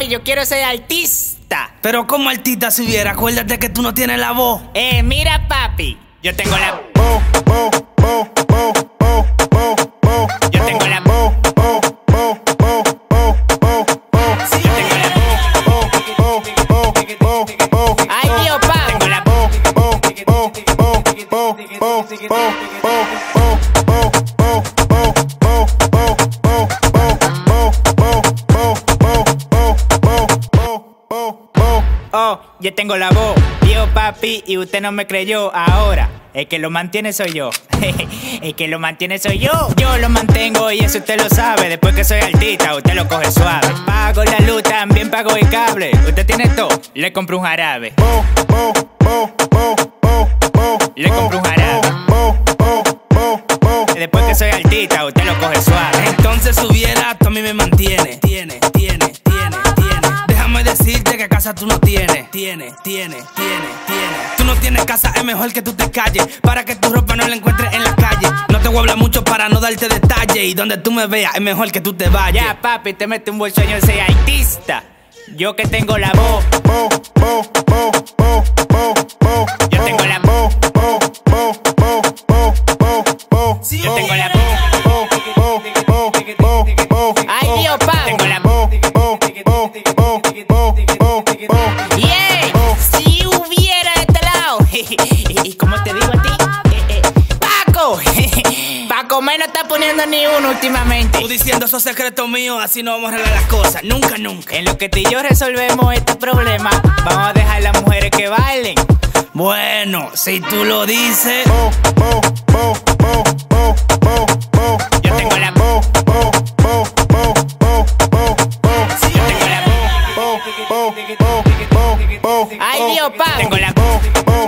papi, yo quiero ser artista. Pero como artista si hubiera, acuérdate que tú no tienes la voz. Mira, papi, yo tengo la... Yo tengo la... Ay, Dios, papi. Tengo la... Oh, yo tengo la voz, tío papi, y usted no me creyó. Ahora, el que lo mantiene soy yo. El que lo mantiene soy yo. Yo lo mantengo y eso usted lo sabe. Después que soy artista, usted lo coge suave. Pago la luz, también pago el cable. Usted tiene todo, le compro un jarabe. Le compro un jarabe. Después que soy artista, usted lo coge suave. Entonces si hubiera, tú a mí me mantiene. Tiene. Déjame decirte que casa tú no tienes. Tiene. Tú no tienes casa, es mejor que tú te calles, para que tu ropa no la encuentres en la calle. No te voy a hablar mucho para no darte detalles, y donde tú me veas es mejor que tú te vayas. Ya, papi, te mete un buen sueño de ser artista. Yo que tengo la voz. Yo tengo la voz. Yo tengo la voz. Ay, Dios, papi. Tengo la voz. Yeah, si hubiera de este lado. ¿Y cómo te digo a ti? Paco. Paco me no está poniendo ni uno últimamente. Tú diciendo esos secretos míos, así no vamos a arreglar las cosas. Nunca. En lo que tú y yo resolvemos este problema, vamos a dejar a las mujeres que bailen. Bueno, si tú lo dices. Yo tengo la voz. Yo tengo la voz. Ay, Dios, pa. Tengo la voz.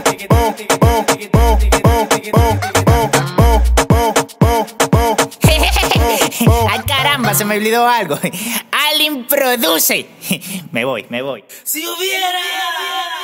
Ay, caramba, se me olvidó algo. Alin produce. Me voy. Si hubiera.